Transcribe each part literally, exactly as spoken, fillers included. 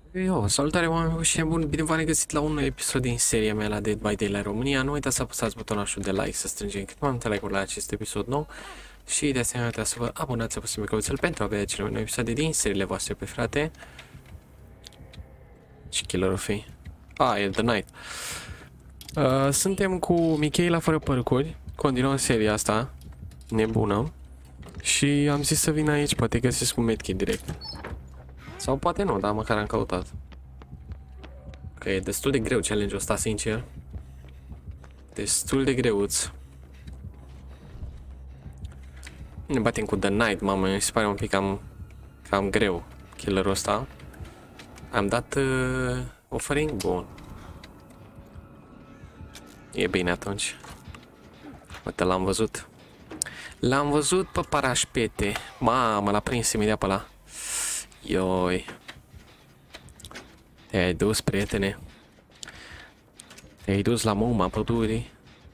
Eu, salutare oameni și bun, bine v-am regăsit la un nou episod din seria mea la Dead by Daylight România. Nu uitați să apăsați butonul de like, să strângem cât mai multe like-uri la acest episod nou și de asemenea uitați să vă abonați, să apăsați microțel pentru a vedea cele mai noi episoade din seriile voastre preferate. Și killer-ul fi. Ah, e The Night. Uh, suntem cu Michaela fără părcuri, continuăm seria asta nebună și am zis să vin aici, poate găsesc un medkit direct. Sau poate nu, dar măcar am căutat. Că e destul de greu challenge-ul ăsta, sincer. Destul de greuț. Ne batem cu The Night, mamă, mi se pare un pic cam, cam greu killerul ăsta. Am dat uh, offering? Bun. E bine atunci. Uite, l-am văzut. L-am văzut pe parașpete. Mamă, l-a prins imediat pe ăla. Ioi. Te-ai dus, prietene. Te-ai dus la muma pădurii.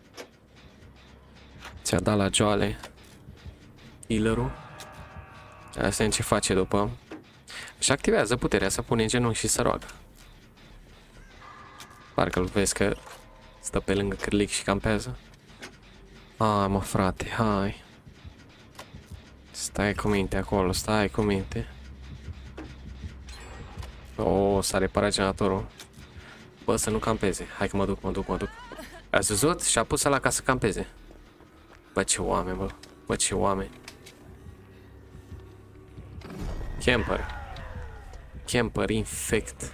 Ți-a dat la joale healer-ul. Asta e ce face după. Și activează puterea să pune în genunchi și să roagă. Parcă-l vezi că stă pe lângă cârlic și campează. Hai mă frate, hai. Stai cu minte acolo, stai cu minte. Oh, s-a reparat generatorul. Bă, să nu campeze. Hai că mă duc, mă duc, mă duc. Ați văzut? Și-a pus ăla ca să campeze. Bă, ce oameni, bă. Bă, ce oameni. Camper. Camper infect.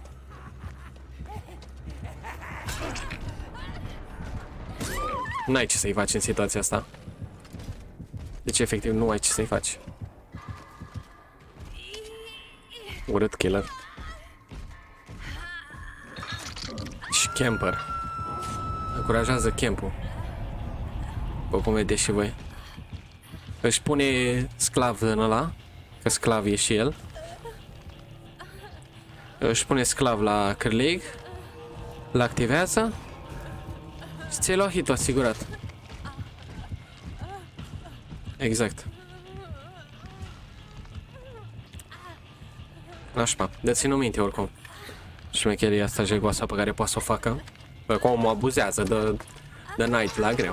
N-ai ce să-i faci în situația asta. Deci, efectiv, nu ai ce să-i faci. Urât killer. Și camper. Încurajează campul. Bă, cum vedeți și voi. Își pune sclav în ăla. Că sclav e și el. Își pune sclav la cârlig. L-activează. Și ți-ai luat hit-ul asigurat. Exact. Nașpa. De ținut minte oricum. Șmecheria asta jegoasă pe care poate să o facă. Bă, cum o abuzează de, de Night la greu.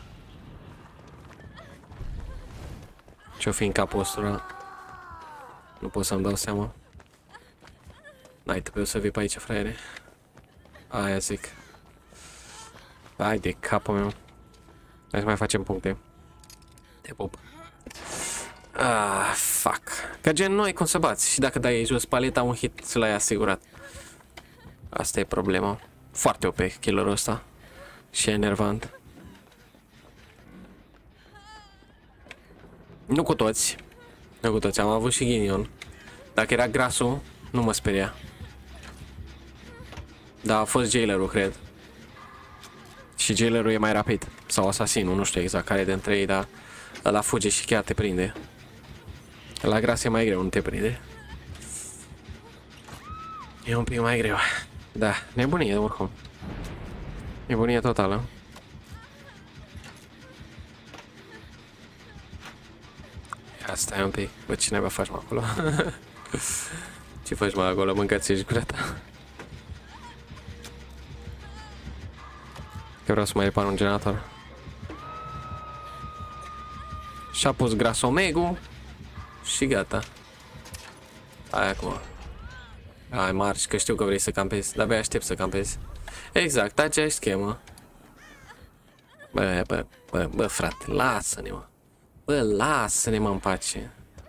Ce-o fi în capul ăsta? Nu pot să-mi dau seama. Night, trebuie să vii pe aici, fraiere. Aia zic. Hai de capul meu. Hai să mai facem puncte. Te pup. Ah, fuck. Ca gen noi cum să bați. Și dacă dai jos paleta, un hit ți l-ai asigurat. Asta e problema. Foarte O P killerul ăsta. Și e enervant. Nu cu toți. Nu cu toți. Am avut și ghinion. Dacă era grasul, nu mă speria. Dar a fost jailerul, cred. Și jailerul e mai rapid. Sau asasinul, nu știu exact care dintre ei, dar ăla fuge și chiar te prinde. La gras e mai greu, nu te prinde. E un pic mai greu. Da, nebunie oricum. Nebunie totală. Asta e un pic. Bă, ce naiba faci mă acolo? Ce faci mă acolo? Mâncați și gura ta. Că vreau să mai repar un generator. Și-a pus grasomegul. Și gata. Hai acum. Hai marci, că știu că vrei să campezi. Dar abia aștept să campezi. Exact, aceeași schemă. Bă, bă, bă, bă, frate, lasă-ne, mă. Bă, lasă-ne, mă, în pace.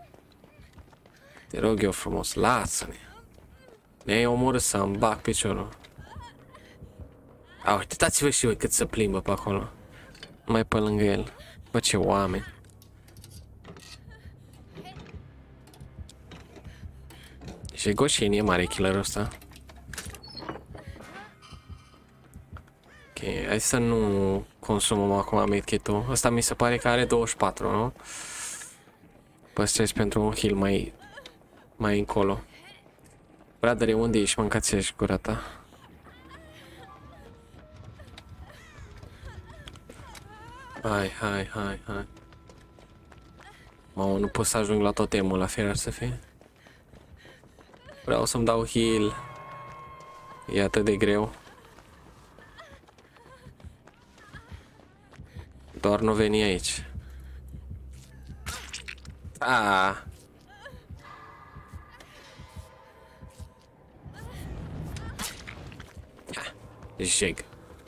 Te rog eu frumos, lasă-ne. Ne-ai omorât să-mi bag piciorul. A, uitați-vă și voi cât se plimbă pe acolo. Mai pe lângă el. Bă, ce oameni. Și goșenie mare killerul ăsta. Ok, hai să nu consumăm acum medkit-ul. Ăsta mi se pare că are douăzeci și patru, nu? Păstrez pentru un heal mai, mai încolo. Bradere, unde ești? Mâncați ești gura ta. Hai, hai, hai, hai. Mamă, nu pot să ajung la totemul la fier să fie. Vreau să-mi dau heal. E atât de greu. Doar nu veni aici. Ah. Jeg.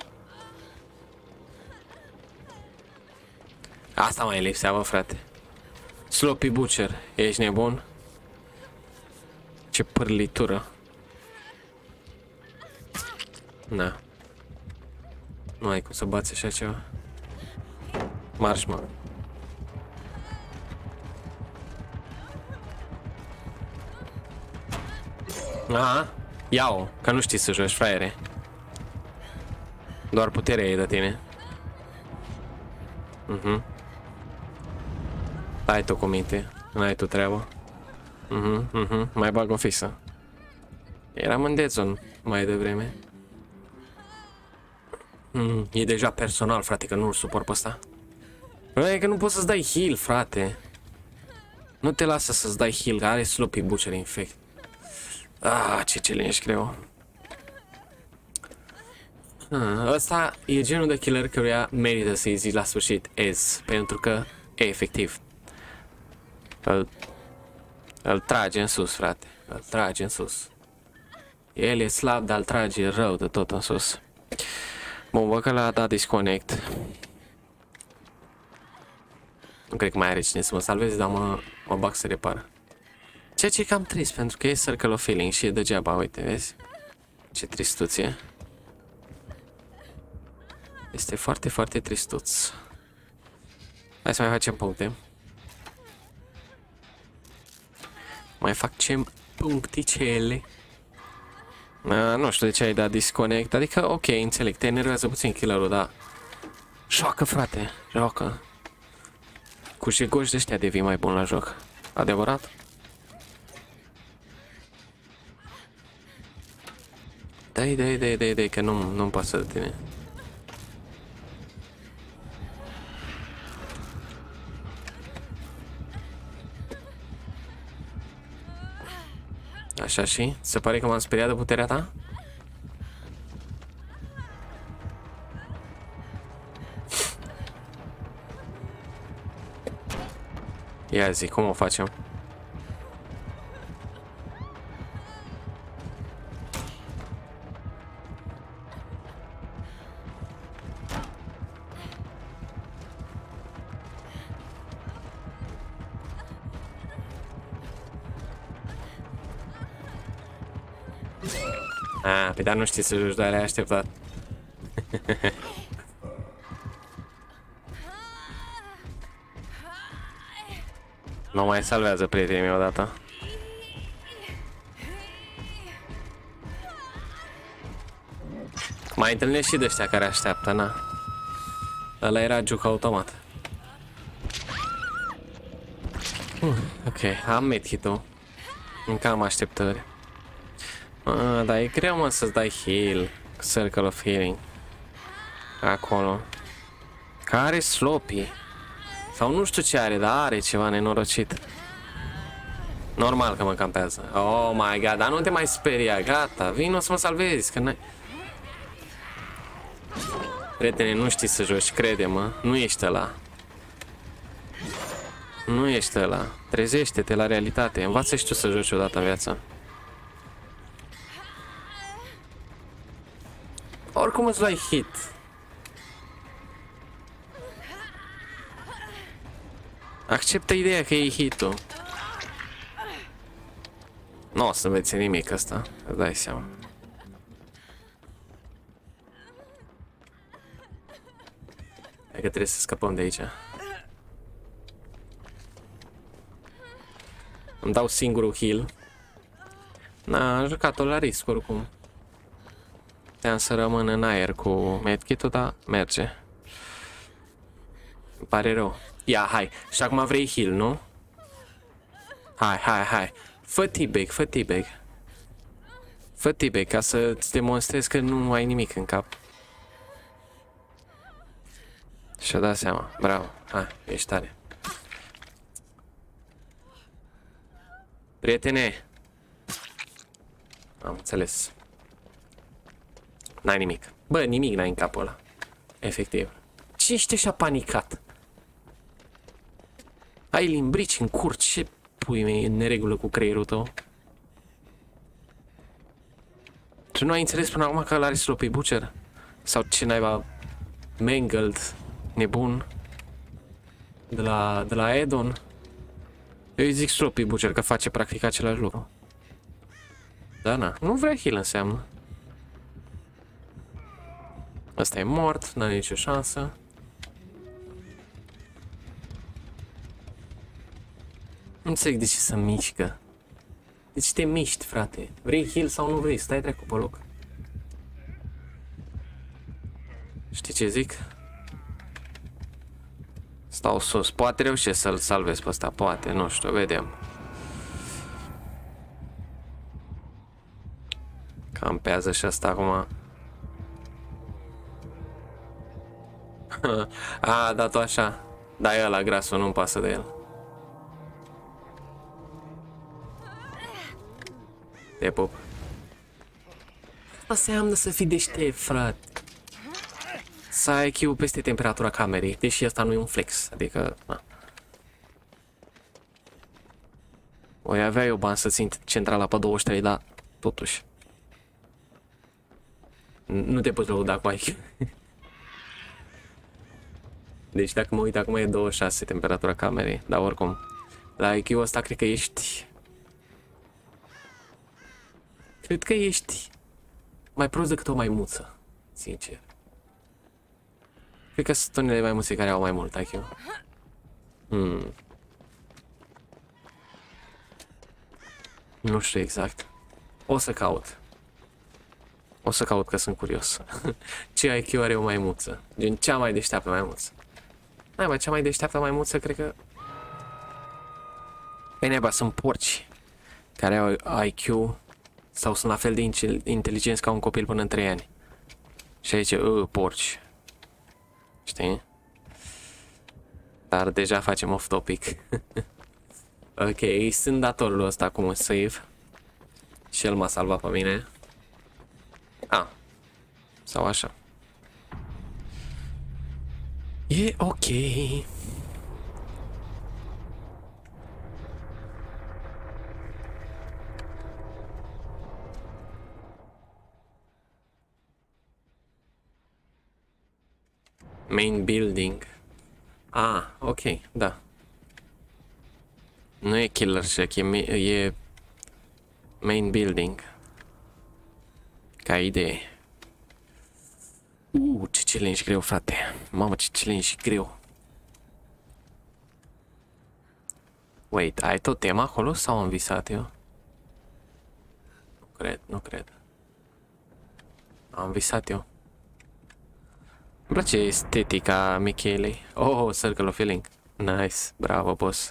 Asta mai lipsea, bă, frate. Sloppy Butcher, ești nebun? Ce pârlitură. Na. Nu ai cum să bați așa ceva. Marș, mă. Aha. Ia-o, că nu știi să joci, fraiere. Doar puterea e de tine. Mhm. Ai tu cu minte, n-ai tu treabă. Mhm, mhm, mai bag o fisă. Eram în Dead Zone mai devreme. Mm, e deja personal, frate, că nu-l suport pe ăsta. E că nu poți să-ți dai heal, frate. Nu te lasă să-ți dai heal, că are Sloppy Butcher infect. Ah, ce challenge greu. Ah, ăsta e genul de killer căruia merită să-i zici la sfârșit Ez, pentru că e efectiv. Îl, îl trage în sus, frate. Îl trage în sus. El e slab, dar îl trage rău de tot în sus. Bun, văd că l-a dat disconnect. Nu cred că mai are cine să mă salveze, dar mă, mă bag să repar. Ceea ce e cam trist, pentru că e Circle of Healing și e degeaba, uite, vezi? Ce tristuție. Este foarte, foarte tristuț. Hai să mai facem puncte. Mai facem puncticele. A, nu știu de ce ai dat disconnect. Adică, ok, înțeleg, te enervează puțin killerul, dar... Joacă, frate, joacă. Cu jegoși de ăștia devii mai bun la joc. Adevărat? Dai, dai, dai, dai, dai, că nu, nu-mi pasă de tine. Așa și? Se pare că m-am speriat de puterea ta? Ia zi, cum o facem? Ah, pe dar nu știi să joci, dar le-ai așteptat. Nu mai salvează prietenii mei odată. Mai întâlnesc și de ăștia care așteaptă, na. Ăla era juc automat. Uh, ok, am medkit-ul. Încă am așteptări. Ah, dar e greu, mă, să-ți dai heal. Circle of Healing. Acolo. Care Sloppy? Sau nu știu ce are, dar are ceva nenorocit. Normal că mă campează. Oh my god, dar nu te mai speria, gata. Vino să mă salvezi, că n-ai... Prietene, nu știi să joci, crede-mă. Nu ești ăla. Nu ești ăla. Trezește-te la realitate. Învață și tu să joci odată în viață. Oricum îți luai hit. Acceptă ideea că e hit-ul. Nu o să înveți nimic ăsta, îți dai seama. Hai că trebuie să scăpăm de aici. Îmi dau singurul heal. Na, am jucat-o la risc oricum. Puteam să rămân în aer cu medkit-ul, dar merge. Îmi pare rău. Ia, hai. Și acum vrei heal, nu? Hai, hai, hai. Fă T-bag, fă T-bag. Fă T-bag ca să-ți demonstrezi că nu ai nimic în cap. Și-a dat seama. Bravo. Hai, ești tare. Prietene. Am înțeles. N-ai nimic. Bă, nimic n-ai în capul ăla. Efectiv. Ce ești așa panicat? Ai limbrici în cur, ce pui mei în neregulă cu creierul tău? Tu nu ai înțeles până acum că ăla are sloppy butcher? Sau ce naiba Mangled, nebun, de la, de la Edon? Eu îi zic sloppy butcher că face practic același lucru. Da, na, nu vrea heal înseamnă. Ăsta e mort, n-are nicio șansă. Nu înțeleg de ce să mișcă. De ce te miști, frate? Vrei heal sau nu vrei? Stai dracu pe loc. Știi ce zic? Stau sus. Poate reușesc să-l salvez pe ăsta. Poate, nu știu, vedem. Campează și ăsta acum. A, dat-o așa. Da, e ăla grasul, nu-mi pasă de el. Te pup. Asta înseamnă să fii deștept, frate. Să ai I Q peste temperatura camerei, deși asta nu e un flex, adică... Na. Oi avea eu bani să țin centrala pe douăzeci și trei, dar totuși. Nu te poți lăuda cu I Q. Deci dacă mă uit acum e douăzeci și șase temperatura camerei, dar oricum. La I Q-ul ăsta cred că ești... Cred că ești mai prost decât o maimuță, sincer. Cred că sunt unele maimuțe care au mai mult I Q. Hmm. Nu știu exact. O să caut. O să caut că sunt curios. Ce I Q are o maimuță? Gen cea mai deșteaptă maimuță. Hai mă, cea mai deșteaptă maimuță cred că... Pe neba, sunt porci care au I Q sau sunt la fel de inteligenți ca un copil până în trei ani. Și aici, uh, porci. Știi? Dar deja facem off topic. Ok, sunt datorul ăsta cu un save. Și el m-a salvat pe mine. Ah. Sau așa. E ok. Main building. Ah, ok, da. Nu e killer shack, e, e main building. Ca idee. Uh, ce challenge greu, frate. Mamă, ce challenge greu. Wait, ai tot tema acolo sau am visat eu? Nu cred, nu cred. Am visat eu. Îmi place estetica Michelei. Oh, circle of feeling. Nice, bravo, boss.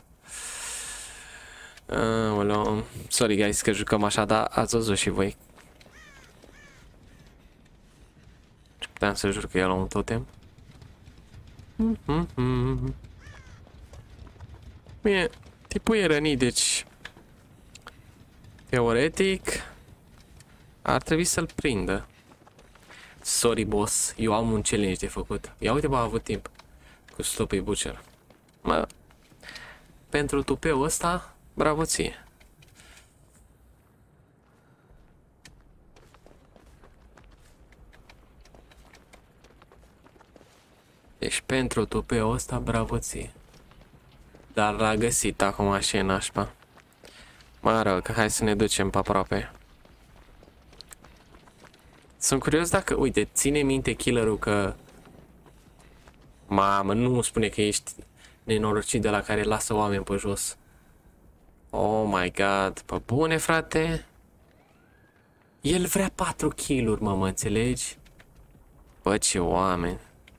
Uh, Sorry, guys, că jucăm așa, dar ați văzut și voi. Puteam să jur că e la un totem. Bine, tipul e rănit, deci... Teoretic... Ar trebui să-l prindă. Sorry, boss, eu am un challenge de făcut. Ia uite, bă, a avut timp cu Sloppy Butcher. Mă, pentru tupeul ăsta, bravo ție. Deci pentru tupeul ăsta, bravo ție. Dar l-a găsit acum și e nașpa. Mă rog, că hai să ne ducem pe aproape. Sunt curios dacă, uite, ține minte killerul că... Mamă, nu spune că ești nenorocit de la care lasă oameni pe jos. Oh my god, pe bune, frate? El vrea patru kill-uri, mă, mă înțelegi? Bă, ce oameni.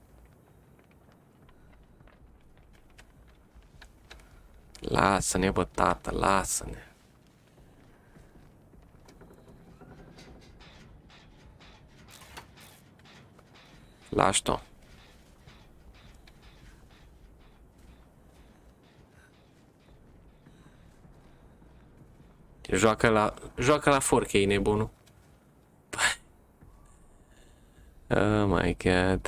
Lasă-ne, bă, tată, lasă-ne. Lași-o. Joacă la... Joacă la four K, nebunul. Oh my god.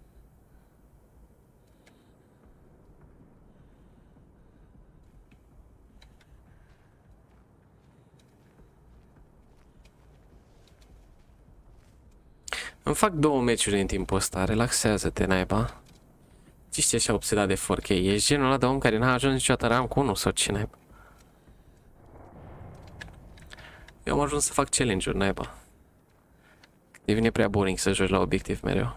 Îmi fac două meciuri în timpul ăsta, relaxează-te, naiba. Ești așa obsedat de four K, ești genul ăla de om care n-a ajuns niciodată rank unu sau ce naiba. Eu am ajuns să fac challenge-uri, naiba. Devine prea boring să joci la obiectiv mereu.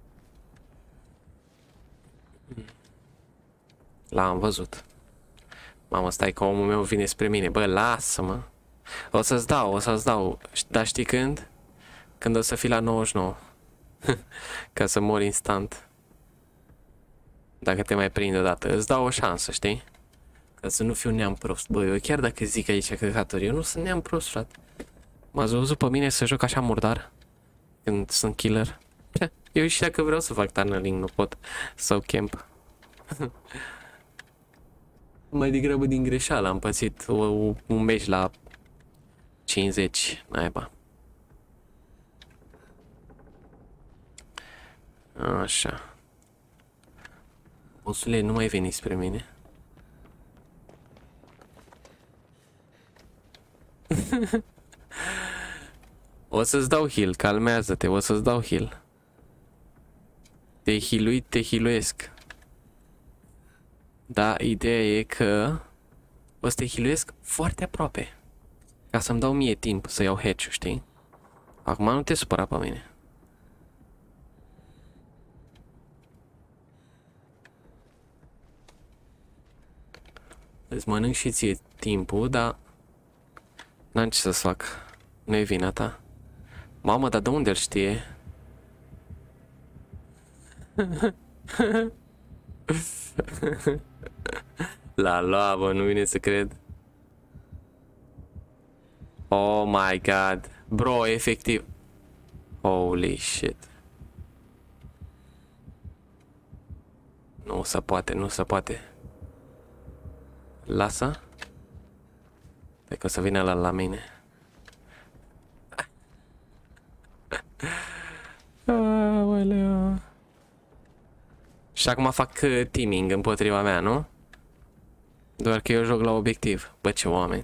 L-am văzut. Mamă, stai că omul meu vine spre mine. Bă, lasă-mă. O să-ți dau, o să-ți dau. Dar știi când? Când o să fii la nouăzeci și nouă. Ca să mori instant. Dacă te mai prind odată. Îți dau o șansă, știi? Ca să nu fiu neam prost. Bă, eu chiar dacă zic aici căcaturi, eu nu sunt neam prost, frate. M-ați văzut pe mine să joc așa murdar? Când sunt killer? Eu și dacă vreau să fac tunneling, nu pot. Sau camp. Mai degrabă din greșeală am pățit o, un meci la cincizeci, naiba. Așa. Bossule, nu mai veni spre mine. O să-ți dau heal, calmează-te, o să-ți dau heal. Te healuit, te healuiesc. Da, ideea e că o să te healuiesc foarte aproape. Ca să-mi dau mie timp să iau hatch-ul, știi? Acum nu te supăra pe mine. Îți mănânc și ție timpul, dar n-am ce să-ți fac. Nu e vina ta. Mamă, dar de unde îl știe? La lua, bă, nu vine să cred. Oh my god. Bro, efectiv. Holy shit. Nu se poate, nu se poate. Lasă. Stai că o să vină ăla la mine. Aoleu. Și acum fac uh, teaming împotriva mea, nu? Doar că eu joc la obiectiv. Bă, ce oameni.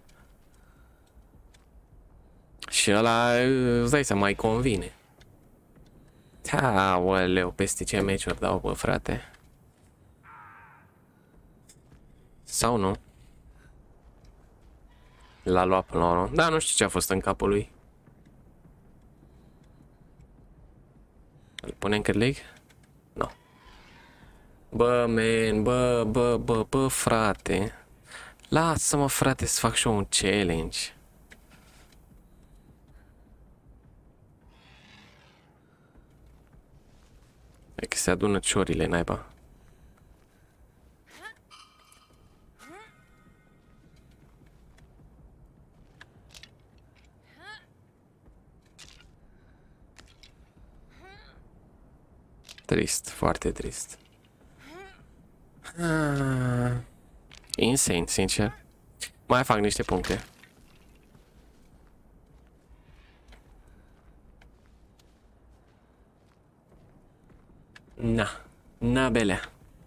Și ăla, îți dai seama, mai convine. Aoleu, peste ce meciuri dau, bă, frate. Sau nu? L-a luat până la urmă. Da, nu știu ce a fost în capul lui. Îl punem cât leg? Nu. Bă, man, bă, bă, bă, bă, frate. Lasă-mă, frate, să fac și eu un challenge. E că se adună ciorile, naiba. Trist, foarte trist. Ah, insane, sincer. Mai fac niște puncte. Na, na belea.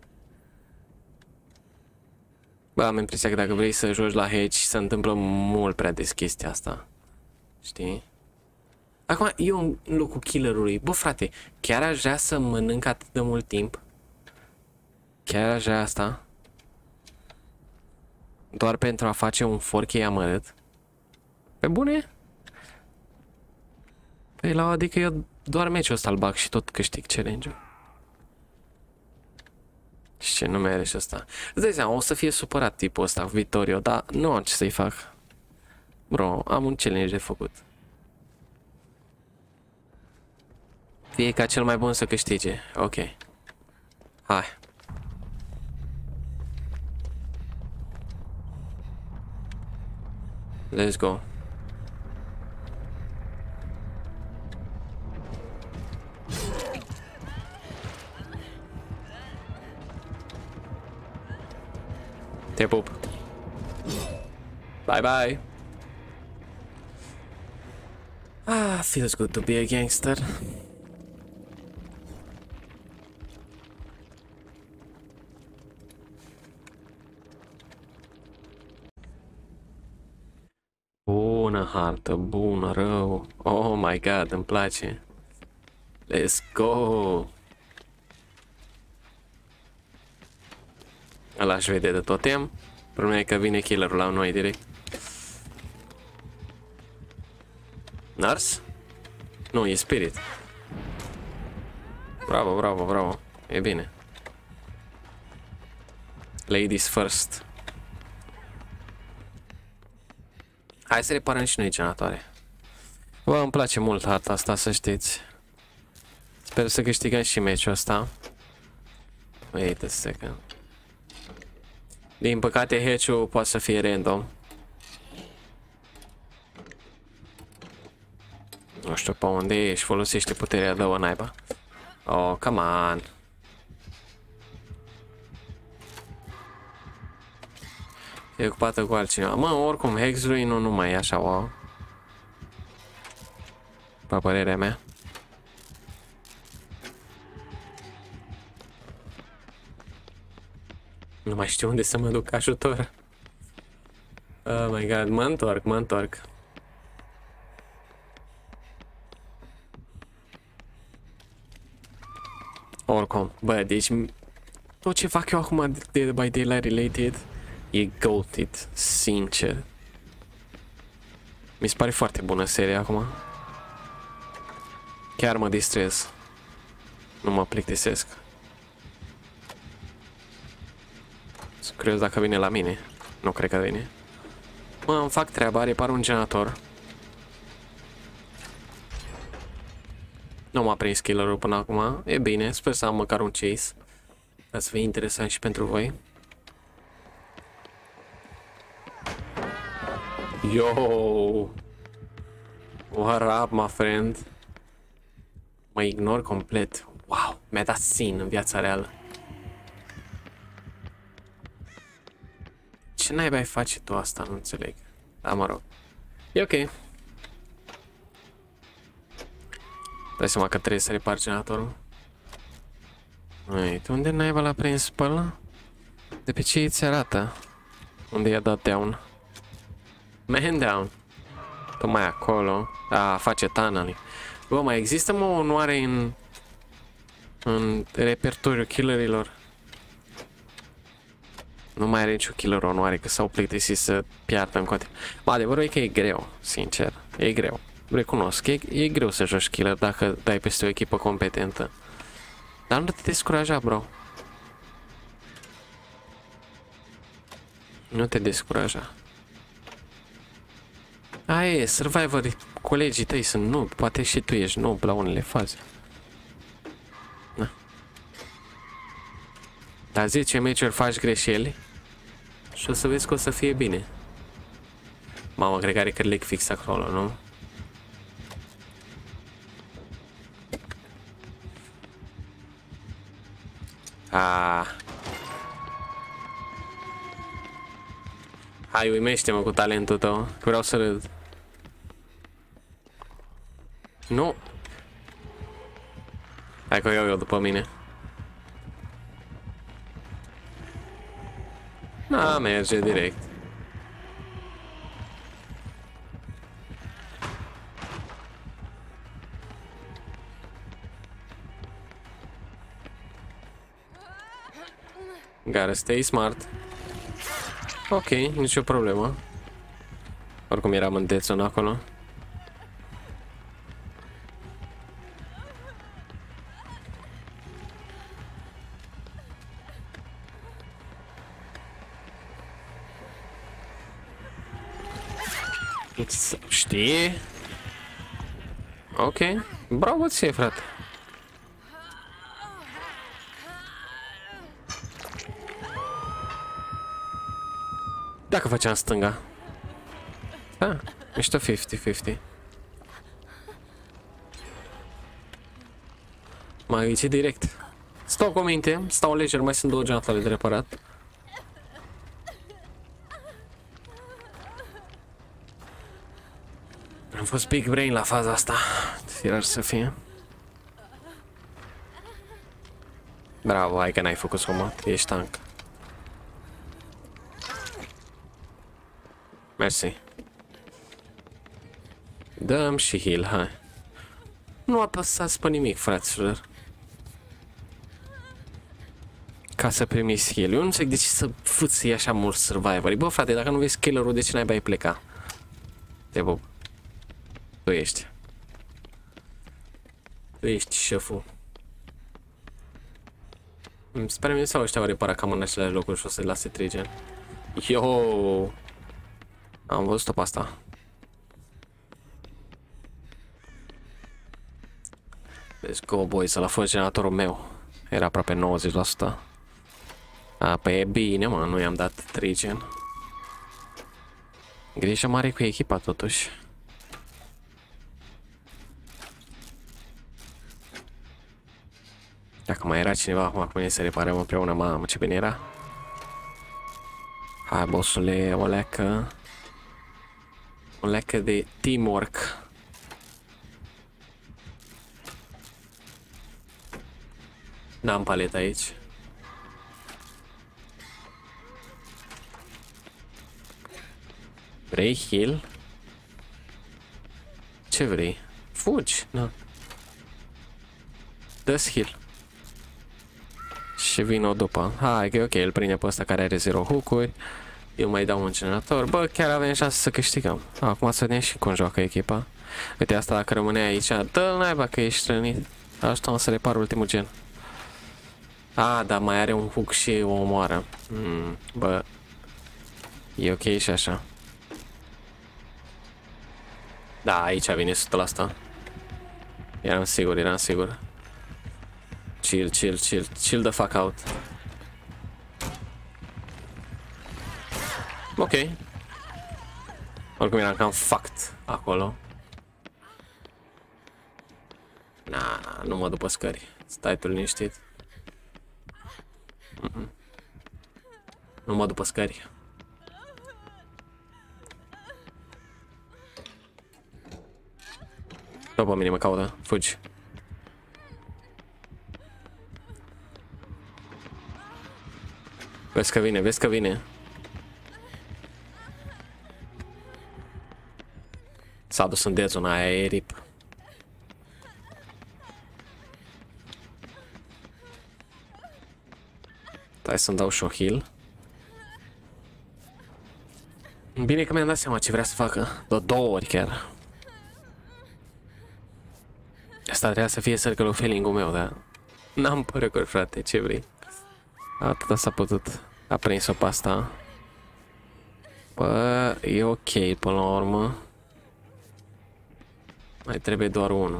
Bă, am impresia că dacă vrei să joci la hedge, se întâmplă mult prea des chestia asta. Știi? Acum, eu în locul killerului, bă, frate, chiar aș vrea să mănânc atât de mult timp? Chiar aș vrea asta? Doar pentru a face un four K amărât? Pe bune? Păi la adică eu doar meciul ăsta îl bag și tot câștig challenge-ul. Și ce, nu mai are și ăsta. Îți dai seama, o să fie supărat tipul ăsta, Vittorio, dar nu am ce să-i fac. Bro, am un challenge de făcut. Fie ca cel mai bun să câștige. Ok. Hai. Let's go. Te pup. Bye bye. Ah, feels good to be a gangster. Bună hartă, bună, rău. Oh my god, îmi place. Let's go. Ăla aș vede de totem. Problema e că vine killerul la noi direct. Nars? Nu, e spirit. Bravo, bravo, bravo. E bine. Ladies first. Hai să reparăm și noi generatoare. Bă, îmi place mult harta asta, să știți. Sper să câștigăm și meciul ăsta. Wait a second. Din păcate, hatch-ul poate să fie random. Nu știu pe unde e și folosește puterea de o naiba. Oh, come on. E ocupată cu altcineva. Mă, oricum, Hexului nu, nu mai e așa, wow. Pe părerea mea. Nu mai știu unde să mă duc ajutor. Oh my god, mă întorc, mă întorc. Oricum, bă, deci tot ce fac eu acum de Dead by Daylight Related e goated, sincer. Mi se pare foarte bună seria acum. Chiar mă distrez. Nu mă plictisesc. Sunt curios dacă vine la mine. Nu cred că vine. Mă, îmi fac treaba, repar un generator. Nu m-a prins killerul până acum. E bine, sper să am măcar un chase. Ca să fie interesant și pentru voi. Yo! What up, my friend? Mă ignor complet. Wow, mi-a dat sin în viața reală. Ce naiba ai face tu asta? Nu înțeleg. Da, mă rog. E ok. Dai seama că trebuie să repar generatorul. Uite, unde naiba l-a prins pe ăla? De pe ce îți arată? Unde i-a dat down? Man down. Tocmai acolo. A, face tunneling. Bă, mai există mă onoare în... în repertoriul killerilor? Nu mai are niciun killer onoare, că s-au plictisit să piardă în continuu. Bă, adevărul e că e greu, sincer. E greu. Recunosc, e, e greu să joci killer dacă dai peste o echipă competentă. Dar nu te descuraja, bro. Nu te descuraja. Aia e, Survivor, colegii tăi sunt noob, poate și tu ești noob la unele faze. Na. La zece meciuri faci greșeli și o să vezi că o să fie bine. Mamă, cred că are click fix acolo, nu? Ah. Hai, uimește-mă cu talentul tău, că vreau să râd. Nu. Hai că o iau eu după mine. Da, merge direct. Gotta stay smart. Ok, nicio problemă. Oricum eram în dead zone acolo. Știi? Ok, bravo ție, frate. Dacă făceam stânga. Da, mișto cincizeci cincizeci. M-a ghicit direct. Stau cu minte, stau lejer, mai sunt două generatoare de reparat. Am fost big brain la faza asta. Firar să fie. Bravo, hai că n-ai făcut somat, ești tank. Mersi. Dăm și heal, hai. Nu apăsați pe nimic, fraților. Ca să primiți heal. Eu nu înțeleg de ce să fâții așa mult survivor. Bă, frate, dacă nu vezi killerul, de ce n-ai bai pleca? Te bă. Tu ești. Tu ești șeful. Sper mi sau ăștia au reparat cam în aceleași locuri și o să-i lase trigen. Yo! Am văzut-o pe asta. Let's go, boys, ăla a fost generatorul meu. Era aproape nouăzeci la sută. A, păi e bine, mă, nu i-am dat trigen. Grijă mare cu echipa, totuși. Dacă mai era cineva acum cu mine să reparăm împreună, mamă, ce bine era. Hai, bossule, o leacă. O leacă de teamwork. N-am palet aici. Vrei heal? Ce vrei? Fugi? Nu. Dă-ți heal. Și vin-o după. Hai că e ok, îl prinde pe ăsta care are zero hook-uri. Eu mai dau un generator. Bă, chiar avem șanse să câștigăm. Acum să vedem și cum joacă echipa. Uite, asta dacă rămâne aici, dă-l naiba că ești rănit. Ajută-mă să repar ultimul gen. A, dar mai are un hook și o omoară. Mm, bă, e ok și așa. Da, aici vine o sută la sută. Eram sigur, eram sigur. Chill, chill, chill, chill the fuck out. Ok. Oricum eram cam fucked acolo. Na, nu mă după scări. Stai tu liniștit. Mm -mm. Nu mă după scări. După mine mă caută, fugi. Vezi că vine, vezi că vine. S-a dus în dezona aia, e rip. Hai să-mi dau și o heal. Bine că mi-am dat seama ce vrea să facă. De două ori chiar. Asta trebuia să fie circle of healing-ul meu, dar n-am părăcuri, frate, ce vrei. Atâta s-a putut. A prins-o pe asta. Bă, e ok până la urmă. Mai trebuie doar unul.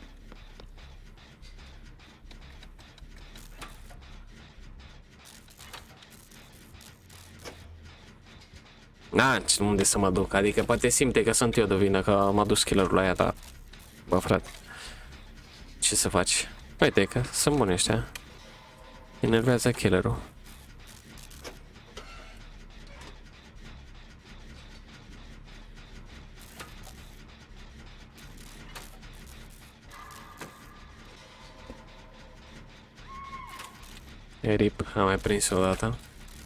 Na, unde să mă duc? Adică poate simte că sunt eu de vină, că m-a dus killerul la ea, dar... Bă, frate. Ce să faci? Uite că sunt buni ăștia. Enervează killerul. E rip, am mai prins o dată.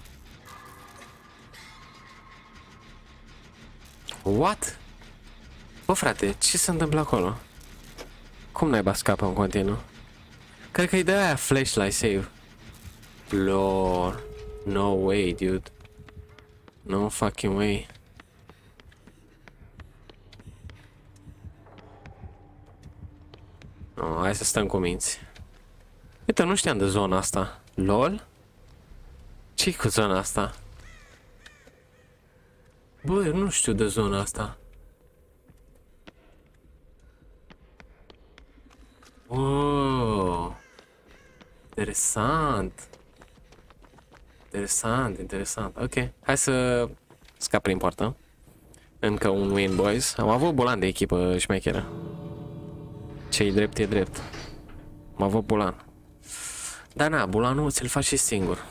What? Bă, frate, ce se întâmplă acolo? Cum naiba scapă în continuu? Cred că e de aia flashlight save. Lord. No way, dude. No fucking way. No, hai să stăm cu minți. Uite, nu știam de zona asta. Lol? Ce-i cu zona asta? Bă, eu nu știu de zona asta. Oh, interesant. Interesant, interesant. Ok, hai să scap prin poartă. Încă un win, boys. Am avut bulan de echipă șmecheră. Ce-i drept, e drept. Am avut bulan. Dar na, bulanul ți-l faci și singur.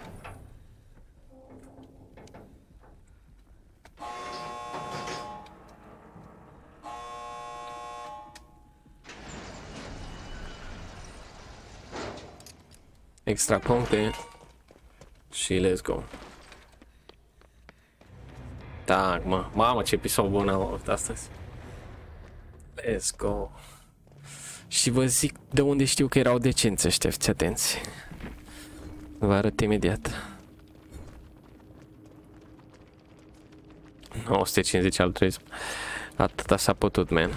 Extra puncte. Și let's go. Da, mă. Mamă, ce episod bun am avut astăzi. Let's go. Și vă zic de unde știu că erau decenți ăștia, fiți atenți. Vă arăt imediat. nouă sute cincizeci altruism. Atâta s-a putut, man.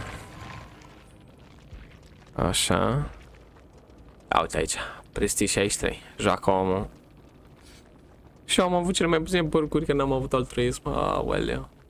Așa. Uite aici. Prestige șaizeci și trei. Joacă omul. Și eu am avut cele mai puține bărcuri că n-am avut altruism. Aoleu.